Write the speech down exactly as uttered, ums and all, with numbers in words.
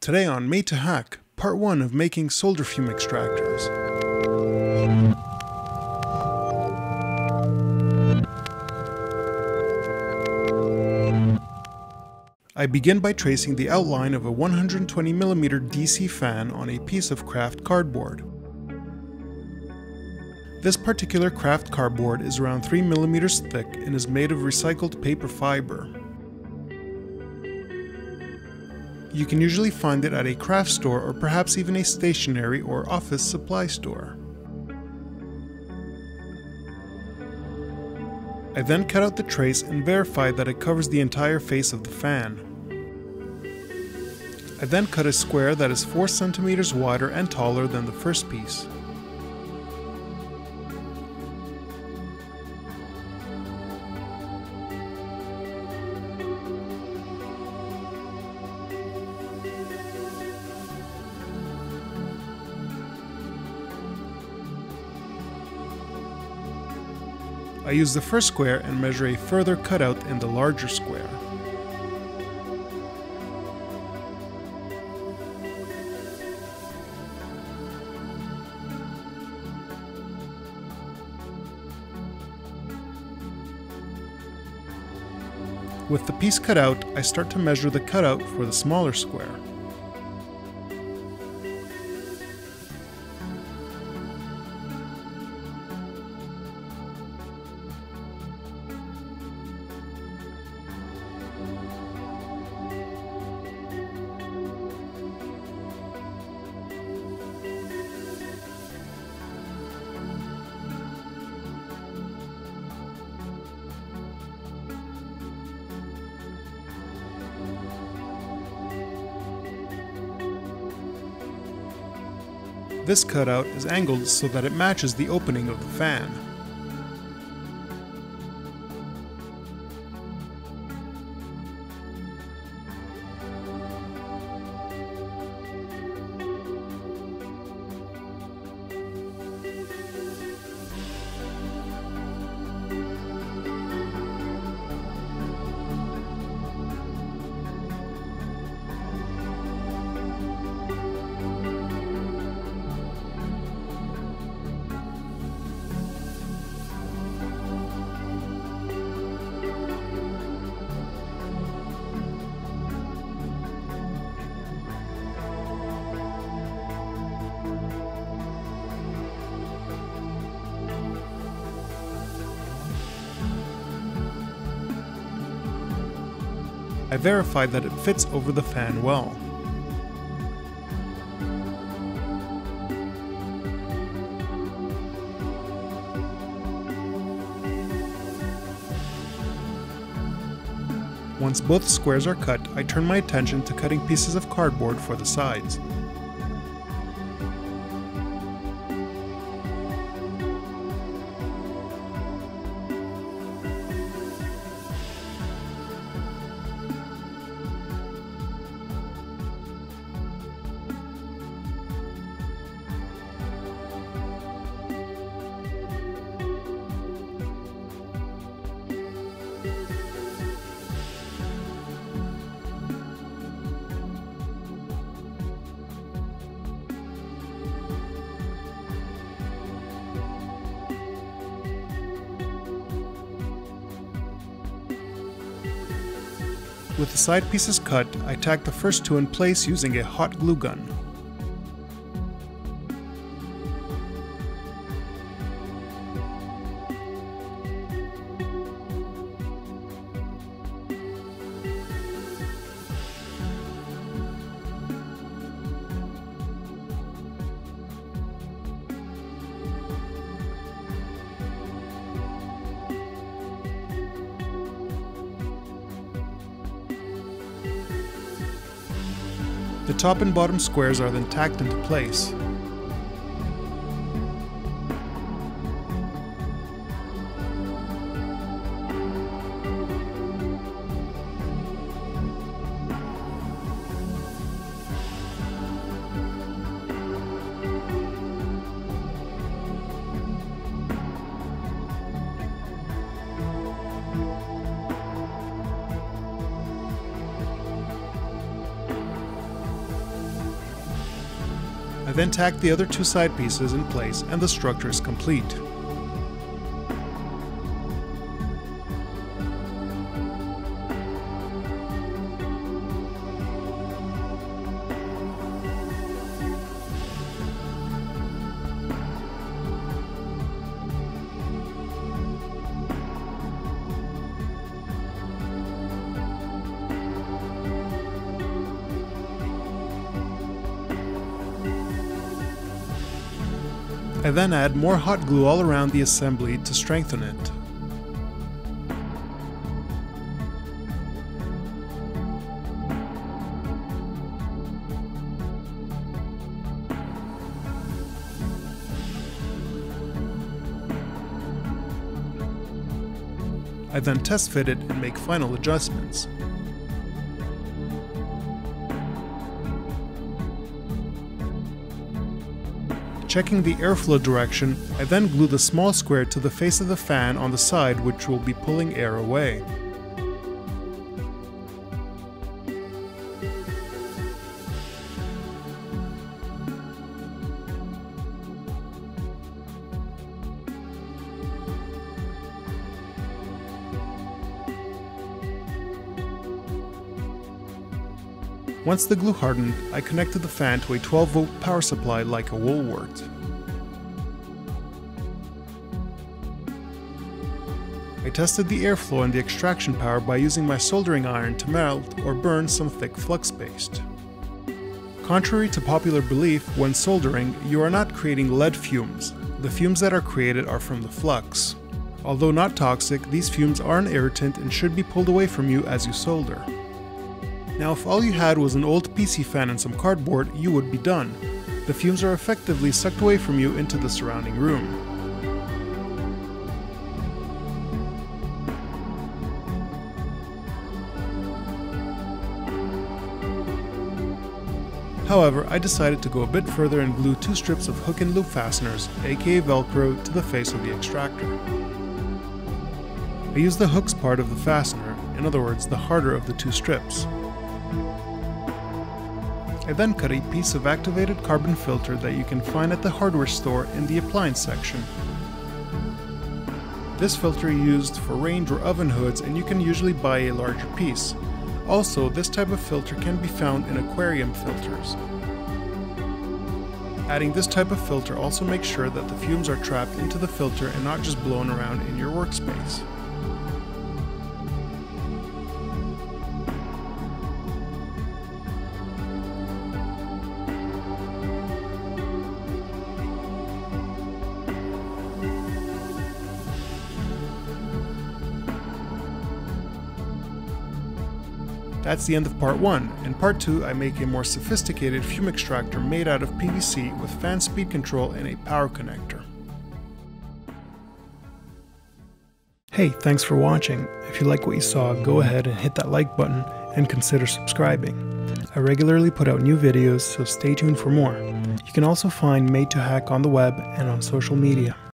Today on Made to Hack, part one of making solder fume extractors. I begin by tracing the outline of a one hundred twenty millimeter D C fan on a piece of craft cardboard. This particular craft cardboard is around three millimeters thick and is made of recycled paper fiber. You can usually find it at a craft store or perhaps even a stationery or office supply store. I then cut out the trace and verify that it covers the entire face of the fan. I then cut a square that is four centimeters wider and taller than the first piece. I use the first square and measure a further cutout in the larger square. With the piece cut out, I start to measure the cutout for the smaller square. This cutout is angled so that it matches the opening of the fan. I verified that it fits over the fan well. Once both squares are cut, I turn my attention to cutting pieces of cardboard for the sides. With the side pieces cut, I tack the first two in place using a hot glue gun. The top and bottom squares are then tacked into place. I then tack the other two side pieces in place and the structure is complete. I then add more hot glue all around the assembly to strengthen it. I then test fit it and make final adjustments. Checking the airflow direction, I then glue the small square to the face of the fan on the side, which will be pulling air away. Once the glue hardened, I connected the fan to a twelve volt power supply like a Woolworth. I tested the airflow and the extraction power by using my soldering iron to melt or burn some thick flux paste. Contrary to popular belief, when soldering, you are not creating lead fumes. The fumes that are created are from the flux. Although not toxic, these fumes are an irritant and should be pulled away from you as you solder. Now, if all you had was an old P C fan and some cardboard, you would be done. The fumes are effectively sucked away from you into the surrounding room. However, I decided to go a bit further and glue two strips of hook and loop fasteners, aka Velcro, to the face of the extractor. I used the hooks part of the fastener, in other words, the harder of the two strips. I then cut a piece of activated carbon filter that you can find at the hardware store in the appliance section. This filter is used for range or oven hoods, and you can usually buy a larger piece. Also, this type of filter can be found in aquarium filters. Adding this type of filter also makes sure that the fumes are trapped into the filter and not just blown around in your workspace. That's the end of part one. In part two, I make a more sophisticated fume extractor made out of P V C with fan speed control and a power connector. Hey, thanks for watching. If you like what you saw, go ahead and hit that like button and consider subscribing. I regularly put out new videos, so stay tuned for more. You can also find Made to Hack on the web and on social media.